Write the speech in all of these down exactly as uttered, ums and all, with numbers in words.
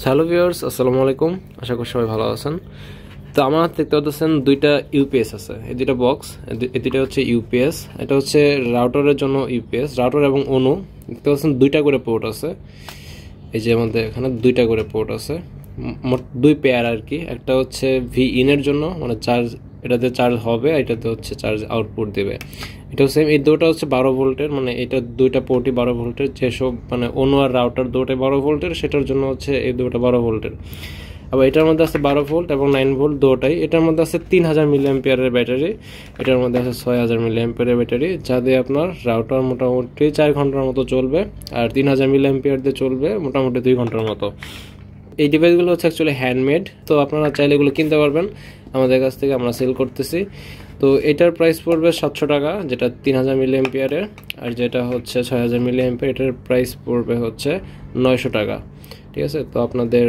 Hello viewers, আসসালামু আলাইকুম। আশা করি সবাই ভালো আছেন। তো আমার হাতে দেখতে পাচ্ছেন দুইটা ইউপিএস আছে, এই দুইটা বক্স, এই দুইটা হচ্ছে ইউপিএস। এটা হচ্ছে রাউটারের জন্য ইউপিএস, রাউটার এবং অনু। দেখতে পাচ্ছেন দুইটা করে পোর্ট আছে, এই যে আমাদের এখানে দুইটা করে পোর্ট আছে, মোট দুই পেয়ার আর কি। একটা হচ্ছে ভি ইনের জন্য, মানে চার্জ, এটাতে চার্জ হবে, এটাতে হচ্ছে চার্জ আউটপুট দেবে। এটাও সেম, এই দুটো হচ্ছে বারো ভোল্টের, মানে এটা দুইটা পোর্টই বারো ভোল্টের। যেসব মানে অনু আর রাউটার দুটোই বারো ভোল্টের, সেটার জন্য হচ্ছে এই দুটো বারো ভোল্টের। আবার এটার মধ্যে আছে বারো ভোল্ট এবং নাইন ভোল্ট দুটোই। এটার মধ্যে আছে তিন হাজার মিলি অ্যাম্পিয়ারের ব্যাটারি, এটার মধ্যে আছে ছয় হাজার মিলি অ্যাম্পিয়ারের ব্যাটারি, যা দিয়ে আপনার রাউটার মোটামুটি চার ঘন্টার মতো চলবে, আর তিন হাজার মিলি অ্যাম্পিয়ার দিয়ে চলবে মোটামুটি দুই ঘন্টার মতো। এই ডিভাইসগুলো হচ্ছে অ্যাকচুয়ালি হ্যান্ডমেড, তো আপনারা চাইলে এগুলো কিনতে পারবেন আমাদের কাছ থেকে, আমরা সেল করতেছি। তো এটার প্রাইস পড়বে সাতশো টাকা, যেটা তিন হাজার মিলি অ্যাম্পিয়ারের, আর যেটা হচ্ছে ছয় হাজার মিলি অ্যাম্পিয়ার, এটার প্রাইস পড়বে হচ্ছে নয়শো টাকা। ঠিক আছে, তো আপনাদের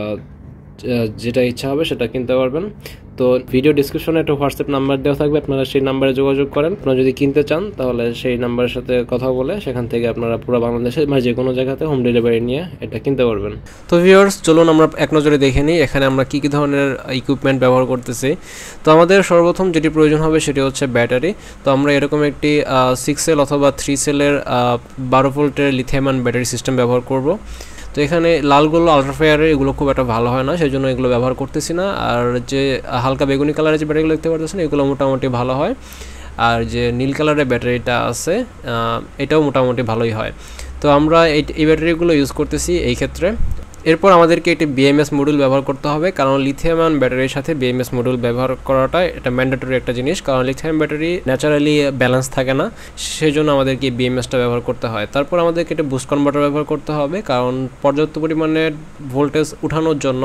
যেটা ইচ্ছা হবে সেটা কিনতে পারবেন। তো ভিডিও ডিসক্রিপশনে একটা হোয়াটসঅ্যাপ নাম্বার দেওয়া থাকবে, আপনারা সেই নাম্বারে যোগাযোগ করেন। আপনারা যদি কিনতে চান তাহলে সেই নাম্বারের সাথে কথা বলে সেখান থেকে আপনারা পুরো বাংলাদেশে মানে যে কোনো জায়গাতে হোম ডেলিভারি নিয়ে এটা কিনতে পারবেন। তো ভিউয়ার্স, চলুন আমরা এক নজরে দেখে নিই এখানে আমরা কী কী ধরনের ইকুইপমেন্ট ব্যবহার করতেছি। তো আমাদের সর্বপ্রথম যেটি প্রয়োজন হবে সেটি হচ্ছে ব্যাটারি। তো আমরা এরকম একটি সিক্স সেল অথবা থ্রি সেলের বারো ভোল্টের লিথিয়াম আয়ন ব্যাটারি সিস্টেম ব্যবহার করব। তো এখানে লালগুলো আলট্রাফায়ারের, এগুলো খুব একটা ভালো হয় না, সেই জন্য এগুলো ব্যবহার করতেছি না। আর যে হালকা বেগুনি কালারের যে ব্যাটারিগুলো দেখতে পাচ্ছেন, এগুলো মোটামুটি ভালো হয়। আর যে নীল কালারের ব্যাটারিটা আছে, এটাও মোটামুটি ভালোই হয়। তো আমরা এই এই ব্যাটারিগুলো ইউজ করতেছি এই ক্ষেত্রে। এরপর আমাদেরকে একটি বিএমএস মডিউল ব্যবহার করতে হবে, কারণ লিথিয়াম আয়ন ব্যাটারির সাথে বিএমএস মডিউল ব্যবহার করাটা এটা ম্যান্ডেটরি একটা জিনিস, কারণ লিথিয়াম ব্যাটারি ন্যাচারালি ব্যালেন্স থাকে না, সেই জন্য আমাদেরকে বিএমএসটা ব্যবহার করতে হয়। তারপর আমাদেরকে একটা বুস্ট কনভার্টার ব্যবহার করতে হবে, কারণ পর্যাপ্ত পরিমাণে ভোল্টেজ উঠানোর জন্য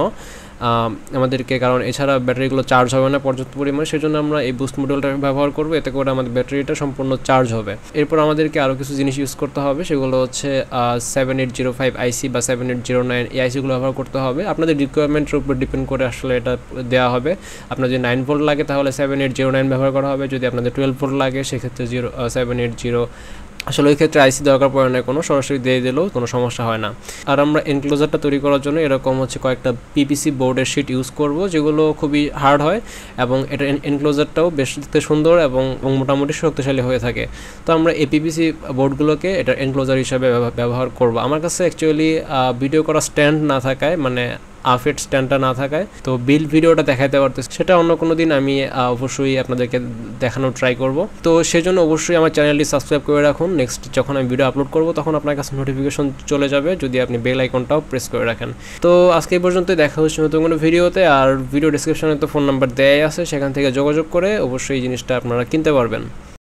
আমাদেরকে, কারণ এছাড়া ব্যাটারিগুলো চার্জ হবে না পর্যাপ্ত পরিমাণে, সেই জন্য আমরা এই বুস্ট মডিউলটা ব্যবহার করবো, এতে করে আমাদের ব্যাটারিটা সম্পূর্ণ চার্জ হবে। এরপর আমাদেরকে আরও কিছু জিনিস ইউজ করতে হবে, সেগুলো হচ্ছে seven eight zero five IC বা সেভেন এইট জিরো নাইন এই আইসিগুলো ব্যবহার করতে হবে। আপনাদের রিকোয়ারমেন্টের উপর ডিপেন্ড করে আসলে এটা দেওয়া হবে। আপনার যদি নাইন ভোল্ট লাগে তাহলে সেভেন এইট জিরো নাইন ব্যবহার করা হবে, যদি আপনাদের টুয়েলভ ভোল্ট লাগে সেক্ষেত্রে জিরো সেভেন এইট জিরো আসলে ওই ক্ষেত্রে আইসি দরকার পড়ে না, কোনো সরাসরি দিয়ে দিলেও কোনো সমস্যা হয় না। আর আমরা এনক্লোজারটা তৈরি করার জন্য এরকম হচ্ছে কয়েকটা পিপিসি বোর্ডের শিট ইউজ করব, যেগুলো খুবই হার্ড হয় এবং এটা এনক্লোজারটাও বেশ দেখতে সুন্দর এবং মোটামুটি শক্তিশালী হয়ে থাকে। তো আমরা এই পিপিসি বোর্ডগুলোকে এটা এনক্লোজার হিসাবে ব্যবহার করব। আমার কাছে অ্যাকচুয়ালি ভিডিও করা স্ট্যান্ড না থাকায়, মানে আফেট স্ট্যান্ডটা না থাকায়, তো বিল্ড ভিডিওটা দেখাতে পারতেছি, সেটা অন্য কোনো দিন আমি অবশ্যই আপনাদেরকে দেখানোর ট্রাই করব। তো সেই জন্য অবশ্যই আমার চ্যানেলটি সাবস্ক্রাইব করে রাখুন, নেক্সট যখন আমি ভিডিও আপলোড করব তখন আপনার কাছে নোটিফিকেশন চলে যাবে, যদি আপনি বেল আইকনটাও প্রেস করে রাখেন। তো আজকে এই পর্যন্তই, দেখা হচ্ছে নতুন কোনো ভিডিওতে। আর ভিডিও ডিসক্রিপশনে তো ফোন নাম্বার দেয়াই আছে, সেখান থেকে যোগাযোগ করে অবশ্যই এই জিনিসটা আপনারা কিনতে পারবেন।